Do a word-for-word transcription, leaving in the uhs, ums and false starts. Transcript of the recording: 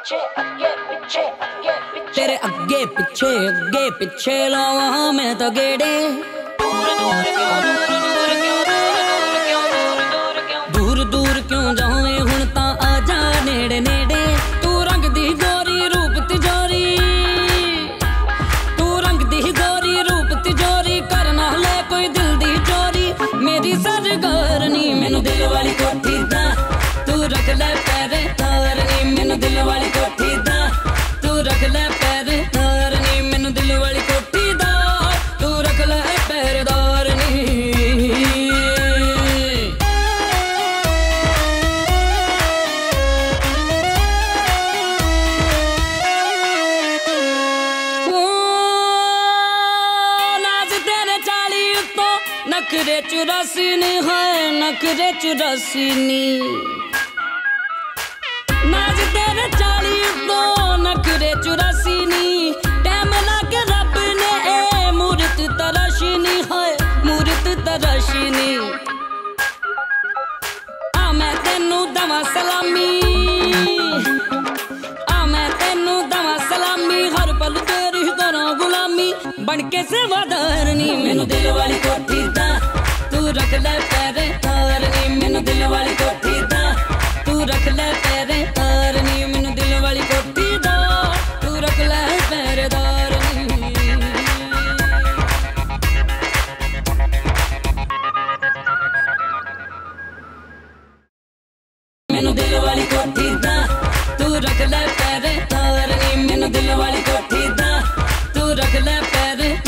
तेरे अगे पिछे अगे पिछे लावा मैं तो गेड़े दूर दूर क्यों जावे हुण तां आजा नेड़े नेड़े तू रंग दी गोरी रूप तिजोरी तू रंग दी गोरी रूप तिजोरी करना ले कोई दिल दी चोरी मेरी सरगरनी मैनू दिल वाली कोठी दा तू रख ले पैरे तारनी मैनू दिल वाली कोठी दा तू रख ले पैरे तारनी मैनू दिल वाली कोठी दा तू रख ले पैरेदारनी नखरे चुरासी नी है नखरे चुरासी नी नाज तेरे चाली तो नखरे चुरासी नी टैम लाके रब ने ए मूरत तराशी नी है मूरत तराशी नी आ मैं तेनू दवा सलामी आ मैं तेनू दवा सलामी हर पल तेरी करा गुलामी बनके सेवादारनी मैनू दिल वाली कोठी दा तू रख ले पैरे तारनी मैनू दिल वाली कोठी दा तू रख ले पैरे तारनी मैनू दिल वाली कोठी दा तू रख ले पैरेदारनी मैनू दिल वाली कोठी दा तू रख ले पैरे तारनी मैनू दिल वाली कोठी दा तू रख ले पैरे